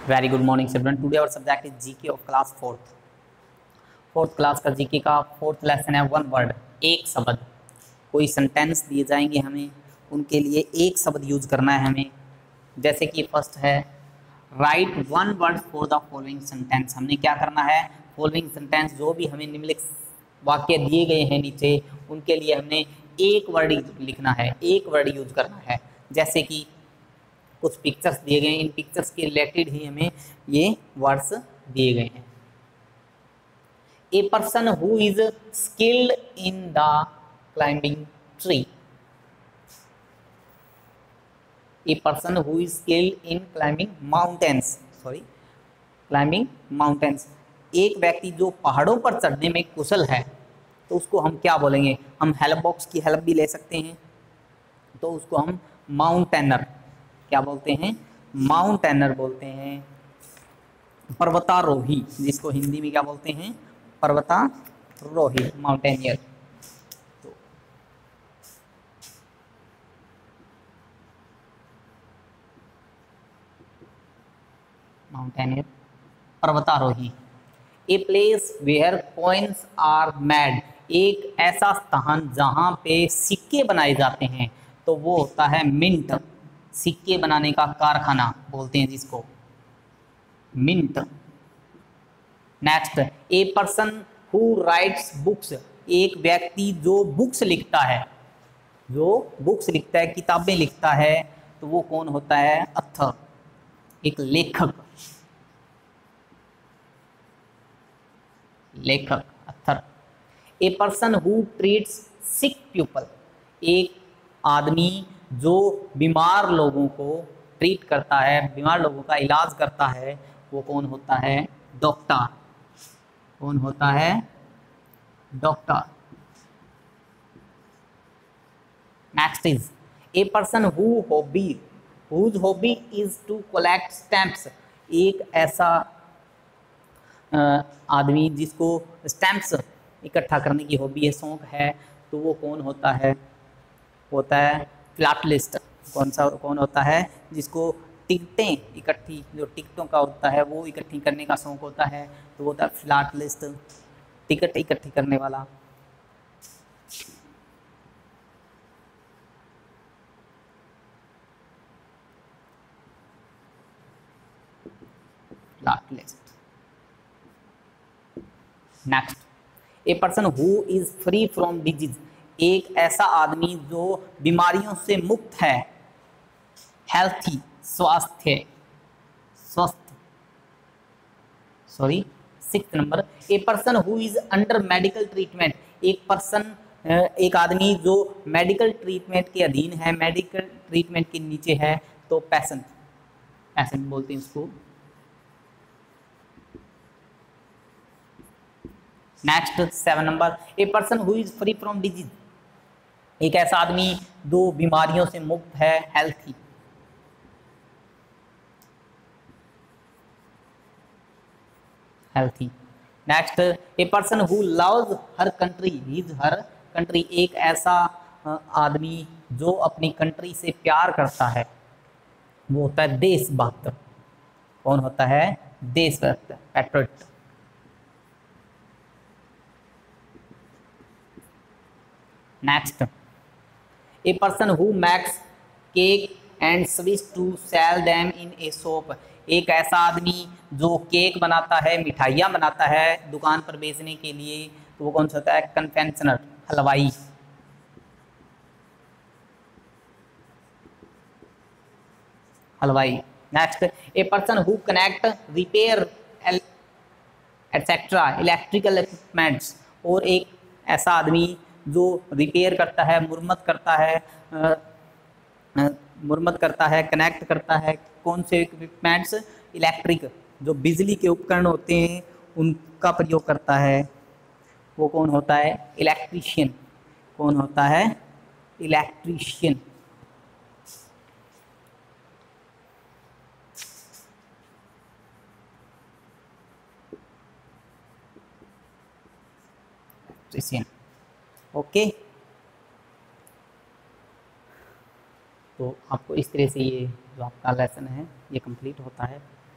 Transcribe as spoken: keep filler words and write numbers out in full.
Very good morning children. Today our subject is GK of class fourth. Fourth class का GK का fourth lesson है one word, एक शब्द। कोई sentence दिए जाएंगे हमें, उनके लिए एक शब्द यूज करना है हमें। जैसे कि फर्स्ट है write one word for the following sentence. हमने क्या करना है, फॉलोइंग सेंटेंस जो भी हमें निम्नलिखित वाक्य दिए गए हैं नीचे, उनके लिए हमने एक वर्ड लिखना है, एक वर्ड यूज करना है। जैसे कि कुछ पिक्चर्स दिए गए हैं, इन पिक्चर्स के रिलेटेड ही हमें ये वर्ड्स दिए गए हैं। A person who is skilled in the climbing tree. A person who is skilled in climbing mountains, sorry climbing mountains. एक व्यक्ति जो पहाड़ों पर चढ़ने में कुशल है, तो उसको हम क्या बोलेंगे? हम हेल्प बॉक्स की हेल्प भी ले सकते हैं, तो उसको हम माउंटेनर क्या बोलते हैं? माउंटेनर बोलते हैं। पर्वतारोही, जिसको हिंदी में क्या बोलते हैं? पर्वतारोही, माउंटेनियर। तो माउंटेनियर, पर्वतारोही। A place where coins are made. एक ऐसा स्थान जहाँ पे सिक्के बनाए जाते हैं, तो वो होता है मिंट। सिक्के बनाने का कारखाना बोलते हैं जिसको, mint. Next, a person who writes books. एक व्यक्ति जो बुक्स लिखता है, जो बुक्स लिखता है, किताबें लिखता है, तो वो कौन होता है? अथर, एक लेखक, लेखक author. A person who treats sick people. एक आदमी जो बीमार लोगों को ट्रीट करता है, बीमार लोगों का इलाज करता है, वो कौन होता है? डॉक्टर। कौन होता है? Doctor. Next is a person who hobby whose hobby is to collect stamps. एक ऐसा आदमी जिसको स्टैम्प्स इकट्ठा करने की हॉबी है, शौक है, तो वो कौन होता है? होता है फिलाटलिस्ट। कौन सा कौन होता है? जिसको टिकटें इकट्ठी, जो टिकटों का होता है वो इकट्ठी करने का शौक होता है, तो वो होता है फिलाटलिस्ट, टिकट इकट्ठी करने वाला। Philatelist. Next, a person who is free from disease. एक ऐसा आदमी जो बीमारियों से मुक्त है, हेल्थी, स्वास्थ्य, स्वस्थ, sorry six number. A person who is under medical treatment. एक पर्सन, एक आदमी जो मेडिकल ट्रीटमेंट के अधीन है, मेडिकल ट्रीटमेंट के नीचे है, तो पेशेंट, पेशेंट बोलते हैं उसको। Next seven number, a person who is free from disease. एक ऐसा आदमी जो बीमारियों से मुक्त है, healthy. Healthy. Next, a person who loves her country, his her country. एक ऐसा आदमी जो अपनी कंट्री से प्यार करता है, वो होता है देशभक्त। कौन होता है? देशभक्त, patriot. Next, a person who makes cake and sweets to sell them in a shop. एक ऐसा आदमी जो केक बनाता है, मिठाइयाँ बनाता है दुकान पर बेचने के लिए, तो वो कौन सा होता है? कन्फेक्शनर, हलवाई। हलवाई। Next, a person who connect, repair etcetera electrical equipments. और एक ऐसा आदमी जो रिपेयर करता है, मुरम्मत करता है, मुरम्मत करता है, कनेक्ट करता है कौन से इक्विपमेंट्स? इलेक्ट्रिक, जो बिजली के उपकरण होते हैं उनका प्रयोग करता है, वो कौन होता है? इलेक्ट्रीशियन। कौन होता है? इलेक्ट्रीशियन। इलेक्ट्रीशियन। ओके, तो आपको इस तरह से ये जो आपका लेसन है ये कंप्लीट होता है।